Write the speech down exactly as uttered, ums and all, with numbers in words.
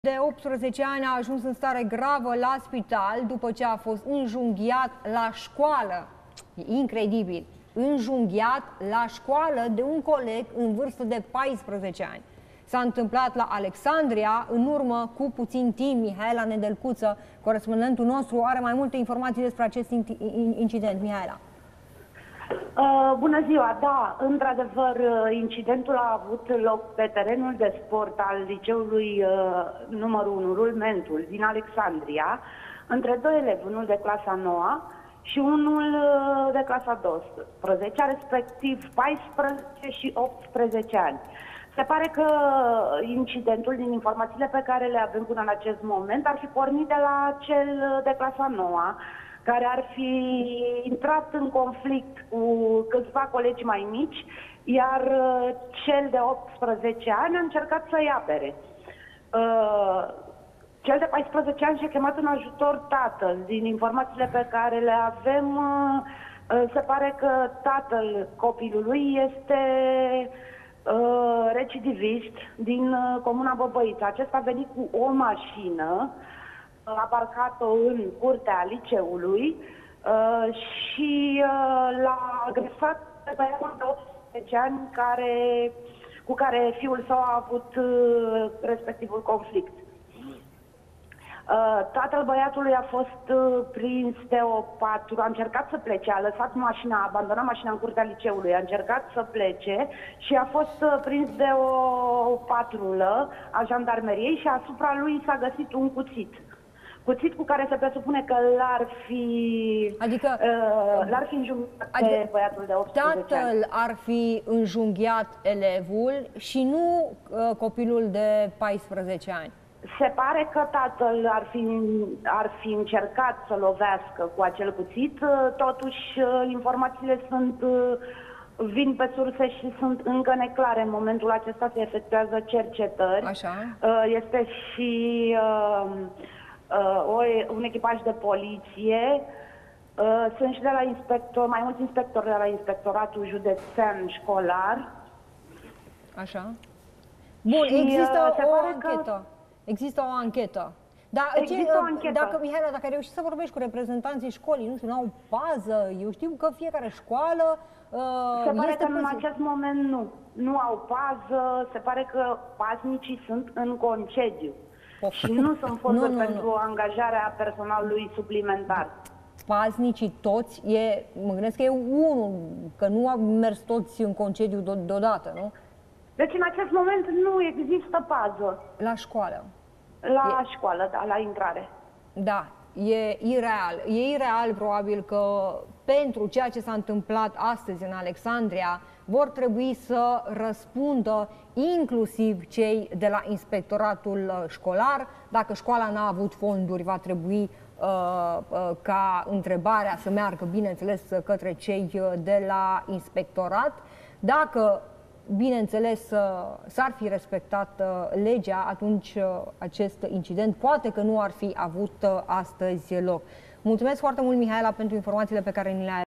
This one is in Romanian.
De optsprezece ani a ajuns în stare gravă la spital după ce a fost înjunghiat la școală. E incredibil! Înjunghiat la școală de un coleg în vârstă de paisprezece ani. S-a întâmplat la Alexandria în urmă cu puțin timp. Mihaela Nedelcuță, corespondentul nostru, are mai multe informații despre acest incident. Mihaela. Uh, bună ziua! Da, într-adevăr, incidentul a avut loc pe terenul de sport al liceului uh, numărul unu, Rulmentul, din Alexandria, între doi elevi, unul de clasa nouă și unul uh, de clasa douăsprezece, respectiv paisprezece și optsprezece ani. Se pare că incidentul, din informațiile pe care le avem până în acest moment, ar fi pornit de la cel de clasa nouă, care ar fi intrat în conflict cu câțiva colegi mai mici, iar cel de optsprezece ani a încercat să-i apere. Cel de paisprezece ani și-a chemat în ajutor tatăl. Din informațiile pe care le avem, se pare că tatăl copilului este recidivist din comuna Băbăița. Acesta a venit cu o mașină, a parcat-o în curtea liceului uh, și uh, l-a agresat pe băiatul de optsprezece ani care, cu care fiul său a avut uh, respectivul conflict. Uh, tatăl băiatului a fost uh, prins de o patrulă, a încercat să plece, a lăsat mașina, a abandonat mașina în curtea liceului, a încercat să plece și a fost uh, prins de o patrulă a jandarmeriei și asupra lui s-a găsit un cuțit. Cuțit cu care se presupune că l-ar fi, adică, uh, l-ar fi înjunghiat adică pe băiatul de optsprezece ani. Tatăl ar fi înjunghiat elevul și nu uh, copilul de paisprezece ani. Se pare că tatăl ar fi, ar fi încercat să lovească cu acel cuțit, totuși informațiile sunt, vin pe surse și sunt încă neclare. În momentul acesta se efectuează cercetări. Așa. Este și un echipaj de poliție. Sunt și de la inspector, mai mulți inspectori de la Inspectoratul Județean Școlar. Așa. Bun, și există se o pare anchetă. Că... Există o anchetă. Dar Există ce, o anchetă. Dacă, Mihaela, dacă ai reușit să vorbești cu reprezentanții școlii, nu știu, n-au pază, eu știu că fiecare școală uh, se pare este că în acest moment nu. Nu au pază, se pare că paznicii sunt în concediu. Oh. Și nu sunt fonduri nu, nu, pentru nu. angajarea personalului suplimentar. Paznicii toți, e, mă gândesc că e unul, că nu au mers toți în concediu deodată, nu? Deci în acest moment nu există pază. La școală. La e... școală, da, la intrare. Da, e ireal. E ireal probabil că pentru ceea ce s-a întâmplat astăzi în Alexandria vor trebui să răspundă inclusiv cei de la inspectoratul școlar. Dacă școala n-a avut fonduri, va trebui uh, uh, ca întrebarea să meargă, bineînțeles, către cei de la inspectorat. Dacă bineînțeles, s-ar fi respectat legea, atunci acest incident poate că nu ar fi avut astăzi loc. Mulțumesc foarte mult, Mihaela, pentru informațiile pe care ni le-ai